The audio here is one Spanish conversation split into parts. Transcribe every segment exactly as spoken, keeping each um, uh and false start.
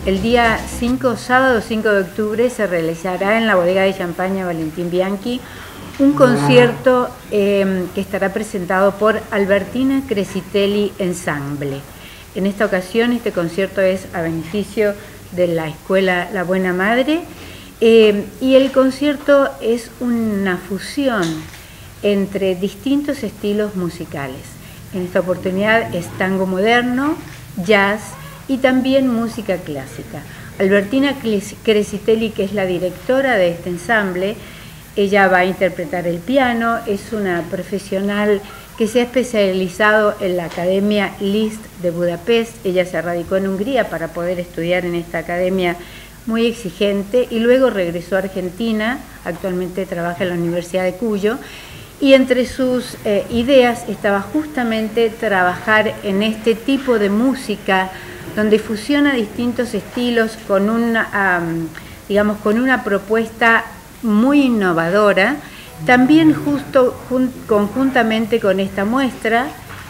El día cinco, sábado cinco de octubre, se realizará en la bodega de champaña Valentín Bianchi un concierto eh, que estará presentado por Albertina Crescitelli Ensemble. En esta ocasión este concierto es a beneficio de la Escuela La Buena Madre eh, y el concierto es una fusión entre distintos estilos musicales. En esta oportunidad es tango moderno, jazz y también música clásica. Albertina Crescitelli, que es la directora de este ensamble, ella va a interpretar el piano, es una profesional que se ha especializado en la Academia Liszt de Budapest. Ella se radicó en Hungría para poder estudiar en esta academia muy exigente y luego regresó a Argentina. Actualmente trabaja en la Universidad de Cuyo y entre sus eh, ideas estaba justamente trabajar en este tipo de música donde fusiona distintos estilos con una, um, digamos, con una propuesta muy innovadora. También justo jun, conjuntamente con esta muestra,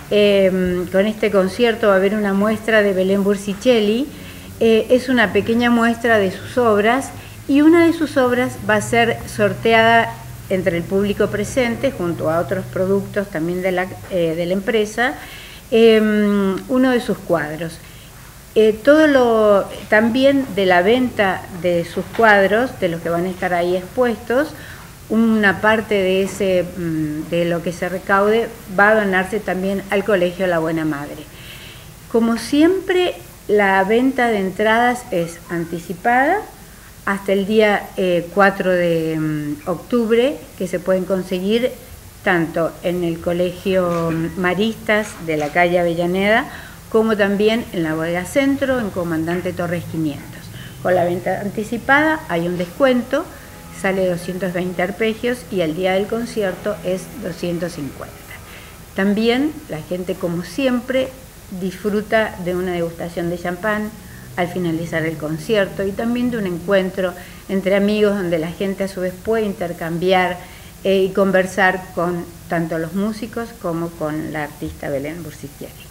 eh, con este concierto va a haber una muestra de Belén Bursicelli, eh, es una pequeña muestra de sus obras y una de sus obras va a ser sorteada entre el público presente junto a otros productos también de la, eh, de la empresa, eh, uno de sus cuadros. Eh, todo lo, también de la venta de sus cuadros, de los que van a estar ahí expuestos, una parte de, ese, de lo que se recaude va a donarse también al Colegio La Buena Madre. Como siempre, la venta de entradas es anticipada hasta el día eh, cuatro de octubre, que se pueden conseguir tanto en el Colegio Maristas de la calle Avellaneda, como también en la bodega Centro, en Comandante Torres quinientos. Con la venta anticipada hay un descuento, sale doscientos veinte arpegios y el día del concierto es doscientos cincuenta. También la gente, como siempre, disfruta de una degustación de champán al finalizar el concierto y también de un encuentro entre amigos donde la gente a su vez puede intercambiar eh, y conversar con tanto los músicos como con la artista Belén Bursicelli.